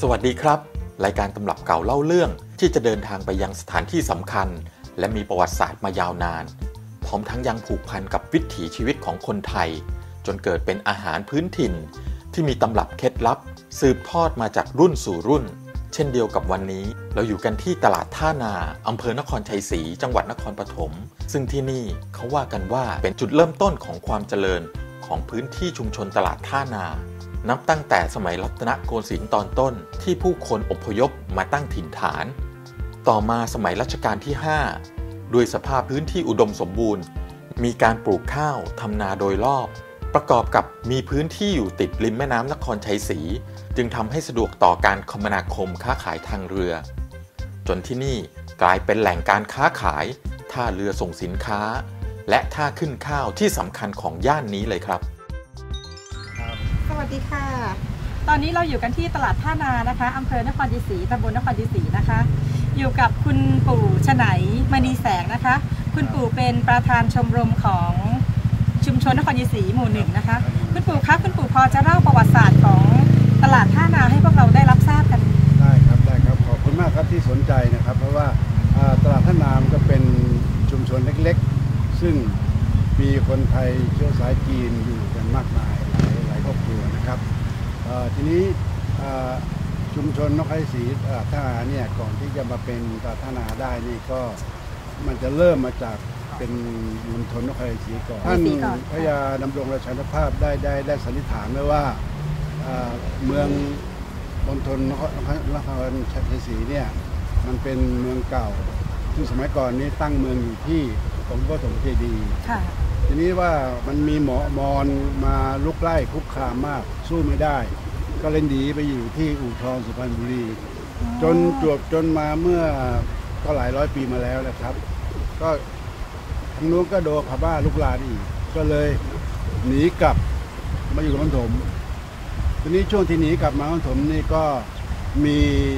สวัสดีครับรายการตำรับเก่าเล่าเรื่องที่จะเดินทางไปยังสถานที่สำคัญและมีประวัติศาสตร์มายาวนานพร้อมทั้งยังผูกพันกับวิถีชีวิตของคนไทยจนเกิดเป็นอาหารพื้นถิ่นที่มีตำรับเคล็ดลับสืบทอดมาจากรุ่นสู่รุ่นเช่นเดียวกับวันนี้เราอยู่กันที่ตลาดท่านาอำเภอนครชัยศรีจังหวัดนครปฐมซึ่งที่นี่เขาว่ากันว่าเป็นจุดเริ่มต้นของความเจริญของพื้นที่ชุมชนตลาดท่านานับตั้งแต่สมัยรัตนโกสินทร์ตอนต้นที่ผู้คนอพยพมาตั้งถิ่นฐานต่อมาสมัยรัชกาลที่5ด้วยสภาพพื้นที่อุดมสมบูรณ์มีการปลูกข้าวทำนาโดยรอบประกอบกับมีพื้นที่อยู่ติดริมแม่น้ำนครชัยศรีจึงทำให้สะดวกต่อการคมนาคมค้าขายทางเรือจนที่นี่กลายเป็นแหล่งการค้าขายท่าเรือส่งสินค้าและท่าขึ้นข้าวที่สำคัญของย่านนี้เลยครับสวัสดีค่ะตอนนี้เราอยู่กันที่ตลาดท่านานะคะอำเภอนครชัยศรีตำบลนครชัยศรีนะคะอยู่กับคุณปู่ฉไนมณีแสงนะคะคุณปู่เป็นประธานชมรมของชุมชนนครชัยศรีหมู่หนึ่งนะคะคุณปู่ครับคุณปู่พอจะเล่าประวัติศาสตร์ของตลาดท่านาให้พวกเราได้รับทราบกันได้ครับขอบคุณมากครับที่สนใจนะครับเพราะว่าตลาดท่านาก็เป็นชุมชนเล็กๆซึ่งมีคนไทยเชื้อสายจีนอยู่กันมากมายหลายครอบครัวนะครับทีนี้ชุมชนนครชัยศรีตลาดท่านาเนี่ยก่อนที่จะมาเป็นตลาดท่านาได้นี่ก็มันจะเริ่มมาจากเป็นมณฑลนครชัยศรีก่อนท่านพระยาดำรงราชานุภาพได้สันนิษฐานไว้ว่าเมืองมณฑลนครชัยศรีเนี่ยมันเป็นเมืองเก่าซึ่งสมัยก่อนนี้ตั้งเมืองอยู่ที่องค์พระปฐมเจดีย์ทีนี้ว่ามันมีมอญมาลุกไล่คุกคามมากสู้ไม่ได้ก็เลยหนีไปอยู่ที่อู่ทองสุพรรณบุรีจนมาเมื่อก็หลายร้อยปีมาแล้วนะครับก็ทางนู้นก็โดนพม่าลุกลานอีกก็เลยหนีกลับมาอยู่กับนครปฐมทีนี้ช่วงที่หนีกลับมานครปฐมนี่ก็มี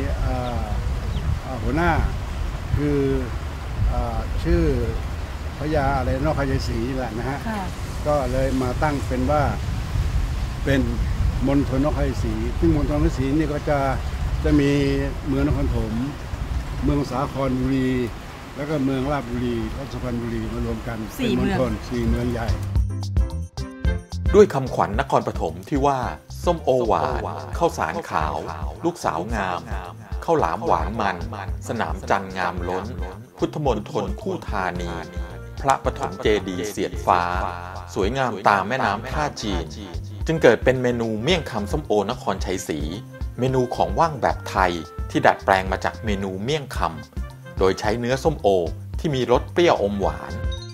หัวหน้าคือชื่อพระยาอะไรนครชัยศรีแหละนะฮะก็เลยมาตั้งเป็นว่าเป็นมณฑลนครชัยศรีซึ่งมณฑลนครชัยศรีนี่ก็จะมีเมืองนครปฐมเมืองสาครบุรีแล้วก็เมืองราชบุรีและสุพรรณบุรีมารวมกันเป็นมณฑล4 เมืองใหญ่ด้วยคำขวัญนครปฐมที่ว่าส้มโอหวานข้าวสารขาวลูกสาวงามข้าวหลามหวานมันสนามจันทร์งามล้นพุทธมณฑลคู่ธานีพระปฐมเจดีย์เสียดฟ้าสวยงามตามแม่น้ำท่าจีนจึงเกิดเป็นเมนูเมี่ยงคำส้มโอนครชัยศรีเมนูของว่างแบบไทยที่ดัดแปลงมาจากเมนูเมี่ยงคำโดยใช้เนื้อส้มโอที่มีรสเปรี้ยวอมหวาน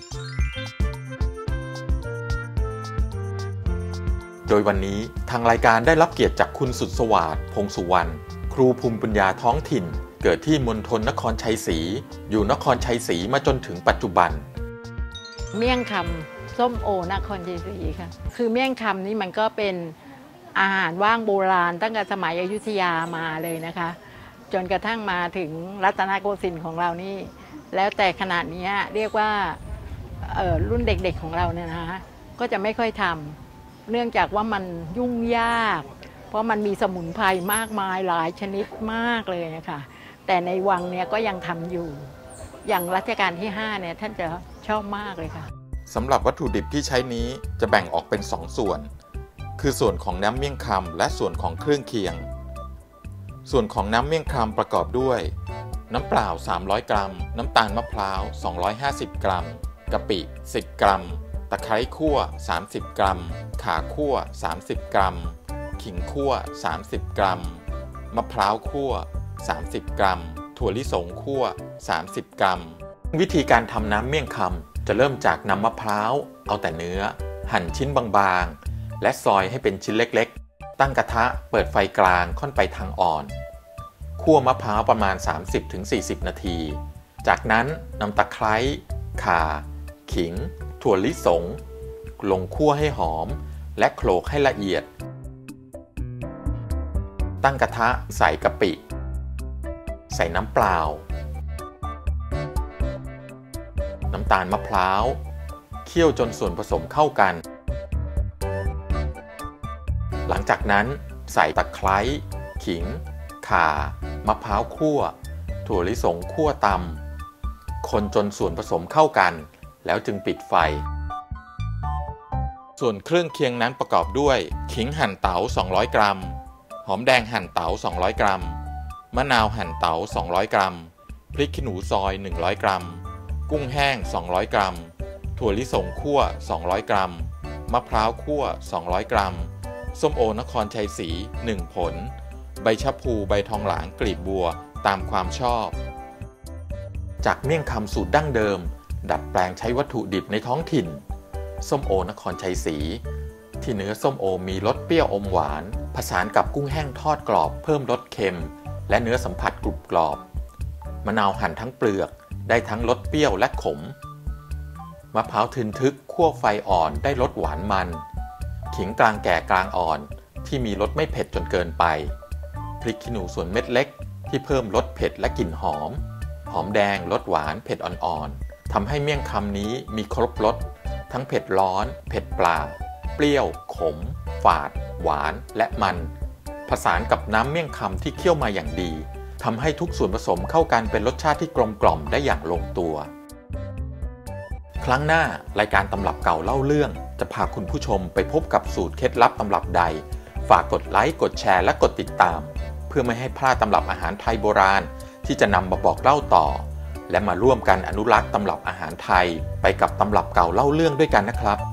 โดยวันนี้ทางรายการได้รับเกียรติจากคุณสุดสวัสดิ์พงษ์สุวรรณครูภูมิปัญญาท้องถิ่นเกิดที่มณฑลนครชัยศรีอยู่นครชัยศรีมาจนถึงปัจจุบันเมี่ยงคำส้มโอนครชัยศรีค่ะคือเมี่ยงคำนี่มันก็เป็นอาหารว่างโบราณตั้งแต่สมัยอยุธยามาเลยนะคะจนกระทั่งมาถึงรัตนโกสินทร์ของเรานี่แล้วแต่ขนาดนี้เรียกว่ารุ่นเด็กๆของเราเนี่ยนะคะก็จะไม่ค่อยทำเนื่องจากว่ามันยุ่งยากเพราะมันมีสมุนไพรมากมายหลายชนิดมากเลยนะคะแต่ในวังเนี่ยก็ยังทำอยู่อย่างรัชกาลที่5เนี่ยท่านจะชอบมากเลยค่ะสำหรับวัตถุดิบที่ใช้นี้จะแบ่งออกเป็น2 ส่วนคือส่วนของน้ำเมี่ยงคำและส่วนของเครื่องเคียงส่วนของน้ำเมี่ยงคำประกอบด้วยน้ำเปล่า300 กรัมน้ำตาลมะพร้าว250 กรัมกะปิ10 กรัมตะไคร้คั่ว30 กรัมข่าคั่ว30 กรัมขิงคั่ว30 กรัมมะพร้าวคั่ว30 กรัมถั่วลิสงคั่ว30 กรัมวิธีการทำน้ำเมี่ยงคำจะเริ่มจากนำมะพร้าวเอาแต่เนื้อหั่นชิ้นบางๆและซอยให้เป็นชิ้นเล็กๆตั้งกระทะเปิดไฟกลางค่อนไปทางอ่อนคั่วมะพร้าวประมาณ 30-40 นาทีจากนั้นนำตะไคร้ข่าขิงถั่วลิสงลงคั่วให้หอมและโขลกให้ละเอียดตั้งกระทะใส่กะปิใส่น้ำเปล่าน้ำตาลมะพร้าวเคี่ยวจนส่วนผสมเข้ากันหลังจากนั้นใส่ตะไคร้ขิงข่ามะพร้าวคั่วถั่วลิสงคั่วตำคนจนส่วนผสมเข้ากันแล้วจึงปิดไฟส่วนเครื่องเคียงนั้นประกอบด้วยขิงหั่นเต๋า200 กรัมหอมแดงหั่นเต๋า200 กรัมมะนาวหั่นเต๋า200 กรัมพริกขี้หนูซอย100 กรัมกุ้งแห้ง200 กรัมถั่วลิสงคั่ว200 กรัมมะพร้าวคั่ว200 กรัมส้มโอนครชัยศรี1 ผลใบชะพูใบทองหลางกลีบบัวตามความชอบจากเมี่ยงคำสูตรดั้งเดิมดัดแปลงใช้วัตถุดิบในท้องถิ่นส้มโอนครชัยศรีที่เนื้อส้มโอมีรสเปรี้ยวอมหวานผสานกับกุ้งแห้งทอดกรอบเพิ่มรสเค็มและเนื้อสัมผัสกรุบกรอบมะนาวหั่นทั้งเปลือกได้ทั้งรสเปรี้ยวและขมมะพร้าวทึนทึกคั่วไฟอ่อนได้รสหวานมันขิงกลางแก่กลางอ่อนที่มีรสไม่เผ็ดจนเกินไปพริกขี้หนูส่วนเม็ดเล็กที่เพิ่มรสเผ็ดและกลิ่นหอมหอมแดงรสหวานเผ็ดอ่อนๆทำให้เมี่ยงคำนี้มีครบรสทั้งเผ็ดร้อนเผ็ดปลาเปรี้ยวขมฝาดหวานและมันผสานกับน้ำเมี่ยงคำที่เคี่ยวมาอย่างดีทำให้ทุกส่วนผสมเข้ากันเป็นรสชาติที่กลมกล่อมได้อย่างลงตัวครั้งหน้ารายการตำรับเก่าเล่าเรื่องจะพาคุณผู้ชมไปพบกับสูตรเคล็ดลับตำรับใดฝากกดไลค์กดแชร์และกดติดตามเพื่อไม่ให้พลาดตำรับอาหารไทยโบราณที่จะนำมาบอกเล่าต่อและมาร่วมกันอนุรักษ์ตำรับอาหารไทยไปกับตำรับเก่าเล่าเรื่องด้วยกันนะครับ